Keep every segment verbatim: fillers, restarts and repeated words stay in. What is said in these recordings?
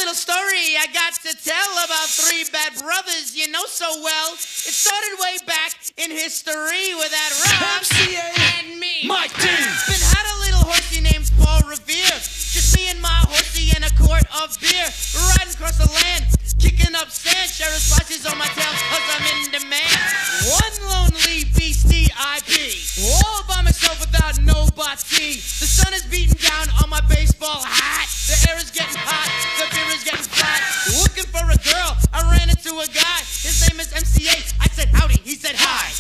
little story I got to tell about three bad brothers you know so well. It started way back in history with that Rob M C A and me, Mike D. Been had a little horsey named Paul Revere, just me and my horsey and a quart of beer, riding across the land, kicking up sand, sheriff's watches on my tail cause I'm in demand. One lonely beastie I be, all by myself without nobody. The sun is beating down on my baseball hat, the air is getting hot, the beer is getting flat. Looking for a girl, I ran into a guy, his name is M C A. I said howdy, he said hi.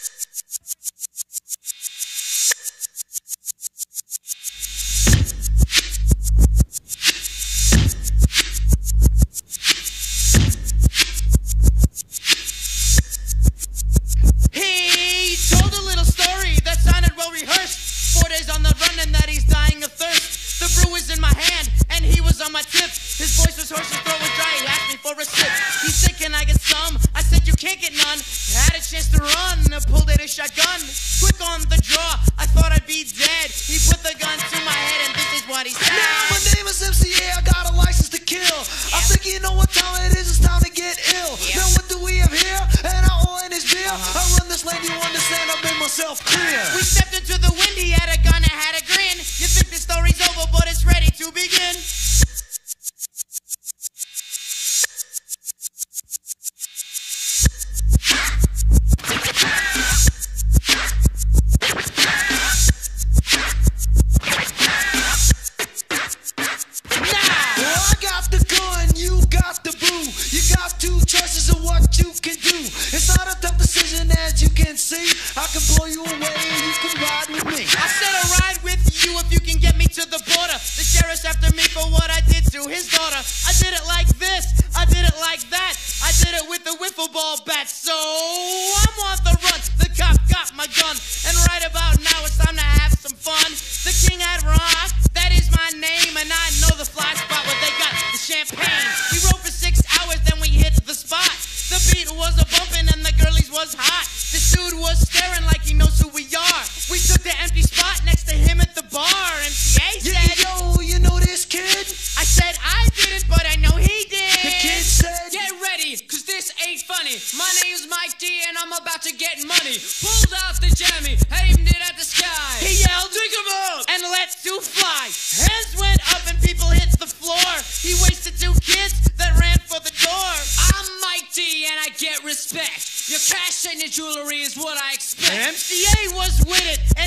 He told a little story that sounded well rehearsed. Four days on the run and that he's dying of thirst. The brew was in my hand and he was on my tip. His voice was hoarse, his throat was dry. He asked me for a sip. He said, can I get some? I said, you can't get none. Had a chance to run, I pulled out a shotgun. Quick on the draw, I thought I'd be dead. He put the gun to my head and this is what he said. Now my name is M C A, I got a license to kill. Yeah. I think you know what time it is, it's time to get ill. Yeah. Now what do we have here? And I oil in this beer. Uh-huh. I run this lane, you understand, I made myself clear. We stepped into the wind, he had a gun, I had a grin. You think the story's over, but it's ready to begin. Well, I got the gun, you got the boo. You got two choices of what you can do. It's not a tough decision as you can see. I can blow you away and you can ride with me. I said I'll ride with you if you can get me to the border. The sheriff's after me for what I did to his daughter. I did it like this, I did it like that. I did it with a wiffle ball bat. So I'm on the run, the cop got my gun. And right about now it's time to have some fun. The King at Rock, that is my name. And I know the fly spot where they got the champagne. We rode for six hours, then we hit the spot. The beat was a bumpin' and the girlies was hot. This dude was staring like he knows who we are. We took the empty spot next to him at the bar. M C A said, Yeah, yo, you know this kid? I said I didn't, but I know he did. The kid said, Get ready, cause this ain't funny. My name's Mike D and I'm about to get money. Pulled out the jammy, aimed it at the sky. He yelled, "Dig 'em up!" and let two fly. Hands went up and people hit the floor. He wasted two kids that ran for the door. I'm Mike D and I get respect. Your cash and your jewelry is what I expect. M C A was with it,